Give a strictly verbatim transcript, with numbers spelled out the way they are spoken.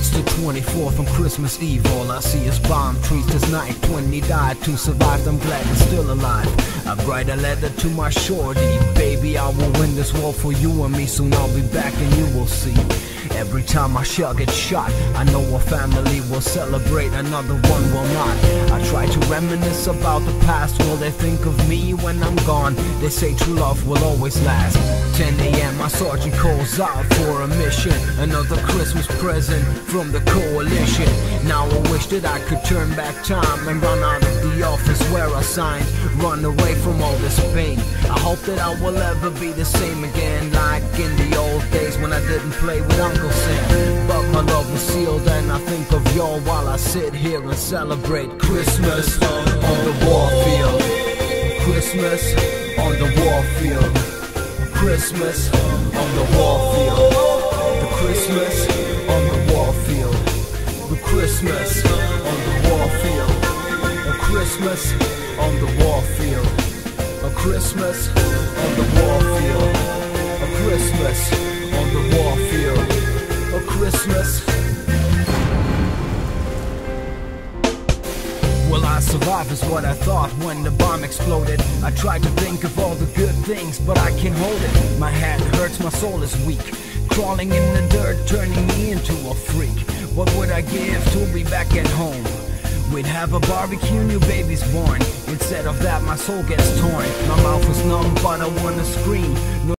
It's the twenty-fourth on Christmas Eve. All I see is palm trees this night. Twenty died to survive, I'm glad they're still alive. I write a letter to my shorty. Baby, I will win this war for you and me. Soon I'll be back and you will see. Every time my shell gets shot, I know a family will celebrate, another one will not. I try to reminisce about the past. Will they think of me when I'm gone? They say true love will always last. ten A M my sergeant calls out for a mission. Another Christmas present from the coalition. Now I wish that I could turn back time and run out of the office where I signed. Run away from all this pain. I hope that I will ever be the same again, like in the old days when I didn't play with Uncle Sam. But my love was sealed and I think of y'all while I sit here and celebrate Christmas on the warfield. Christmas on the warfield. Christmas on the warfield. The Christmas on the warfield. The Christmas on the warfield. A Christmas on the warfield. A Christmas on the warfield. A Christmas on the warfield. A Christmas. Will I survive is what I thought when the bomb exploded. I tried to think of all the good things, but I can't hold it. My head hurts, my soul is weak. Crawling in the dirt, turning me into a freak. What would I give to be back at home? We'd have a barbecue, new baby's born. Instead of that, my soul gets torn. My mouth is numb, but I wanna scream. No